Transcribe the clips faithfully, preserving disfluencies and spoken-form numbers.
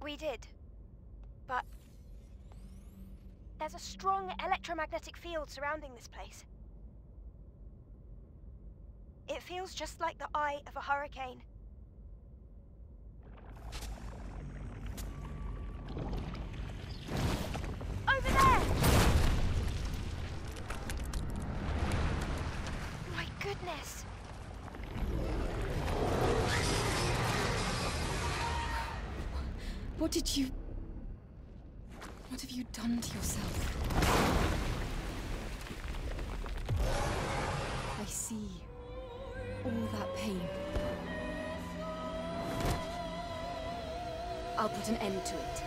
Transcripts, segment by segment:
We did. But there's a strong electromagnetic field surrounding this place. It feels just like the eye of a hurricane. Over there! My goodness! What did you... What have you done to yourself? I see all that pain. I'll put an end to it.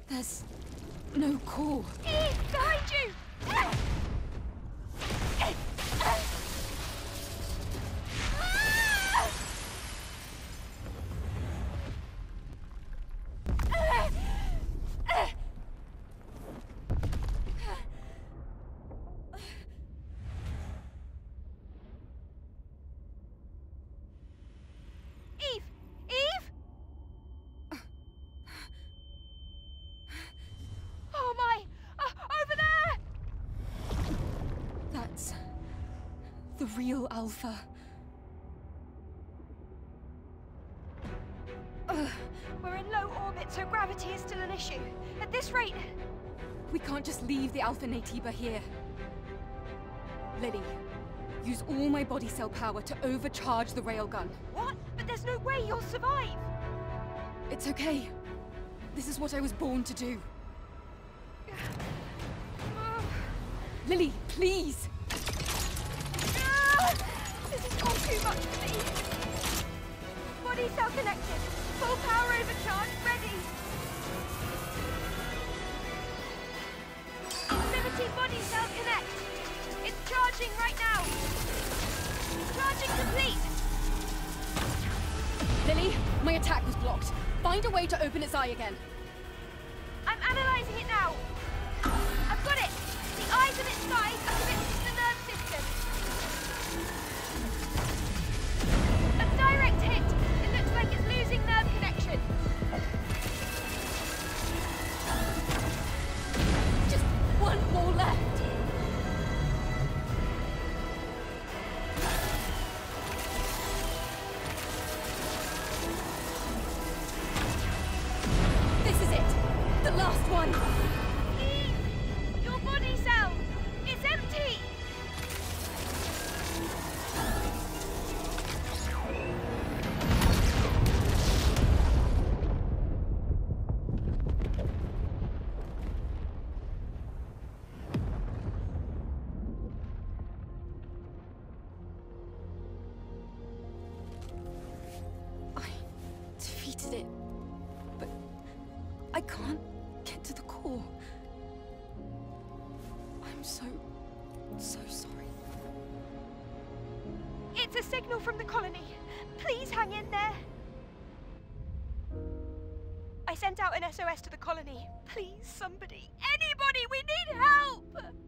There's no core. Eve, behind you! Eve! Eve! Oh my! Uh, over there! That's the real Alpha. Ugh, we're in low orbit, so gravity is still an issue. At this rate... We can't just leave the Alpha Naytiba here. Lily, use all my body cell power to overcharge the railgun. What? But there's no way you'll survive! It's okay. This is what I was born to do. Ugh. Lily, please! Ah! This is all too much for me! Body cell connected! Full power overcharge ready! Liberty body cell connect! It's charging right now! Charging complete! Lily, my attack was blocked. Find a way to open its eye again. I'm analyzing it now! I've got it! The eyes and its sides are connected to the nerve system! A direct hit! It looks like it's losing nerve connection! Just one more left. This is it. The last one. Eve! Your body cell! It's empty! I defeated it, but I can't get to the core. I'm so, so sorry. It's a signal from the colony. Please hang in there. I sent out an S O S to the colony. Please, somebody, anybody, we need help!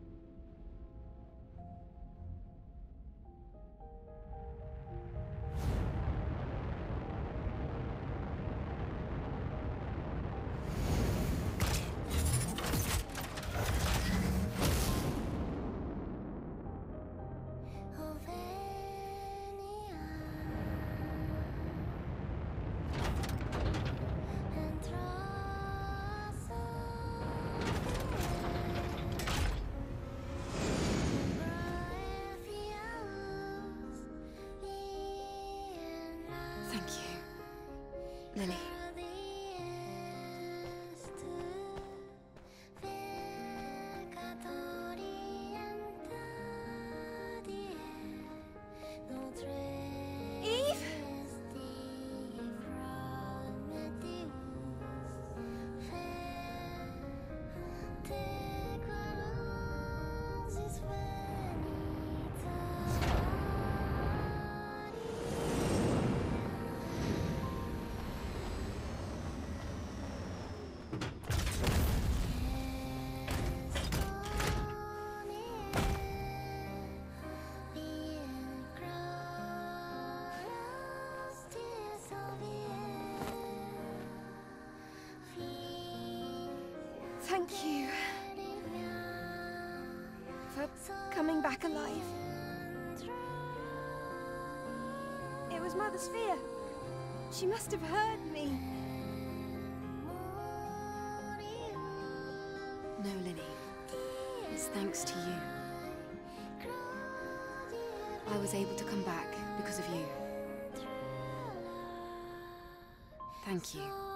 Thank you, Lily. Eve? Thank you for coming back alive. It was Mother Sphere. She must have heard me. No, Lily. It's thanks to you. I was able to come back because of you. Thank you.